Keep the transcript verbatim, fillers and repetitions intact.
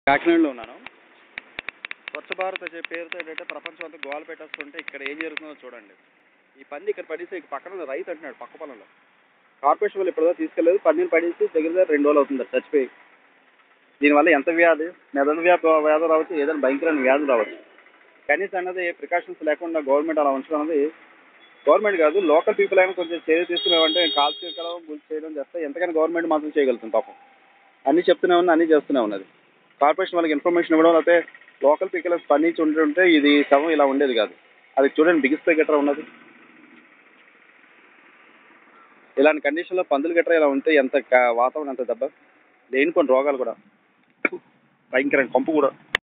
కాకినాడలో ఉన్నాను. స్వచ్ఛ భారత్ అనే పేరుతో ఏంటంటే ప్రపంచం అంతా గోల పెట్టేస్తుంటే ఇక్కడ ఏం జరుగుతుందో చూడండి. ఈ పంది ఇక్కడ పడేసి పక్కన రైతు అంటున్నాడు పక్క పొలంలో. కార్పొరేషన్ వాళ్ళు ఇప్పటిదాకా తీసుకెళ్లేదు. పందిని పడేసి దగ్గర దగ్గర రెండు రోజులు అవుతుంది చచ్చిపోయి. దీనివల్ల ఎంత వ్యాధి మెదడు వ్యాధి వ్యాధి రావచ్చు, ఏదైనా భయంకరమైన వ్యాధులు రావచ్చు. కనీసం అన్నది ప్రికాషన్స్ లేకుండా గవర్నమెంట్ అలా ఉంచడం అనేది గవర్నమెంట్ కాదు లోకల్ పీపుల్ అయినా కొంచెం చర్య తీసుకున్నామంటే కాల్ చేయడం గుర్తు చేయడం చేస్తే ఎంతకైనా గవర్నమెంట్ మాత్రం చేయగలుగుతుంది పాపం. అన్నీ చెప్తూనే ఉన్నా అన్నీ చేస్తూనే ఉన్నది. కార్పొరేషన్ వాళ్ళకి ఇన్ఫర్మేషన్ ఇవ్వడం లేకపోతే లోకల్ పీపుల్ స్పందించి ఉంటుంటే ఇది శవం ఇలా ఉండేది కాదు. అది చూడండి బిగిసిపోయి గట్రా ఉన్నది. ఇలాంటి కండిషన్లో పందులు గట్రా ఇలా ఉంటే ఎంత వాతావరణం ఎంత దెబ్బ లేని కొన్ని రోగాలు కూడా భయంకరంగా కంపు కూడా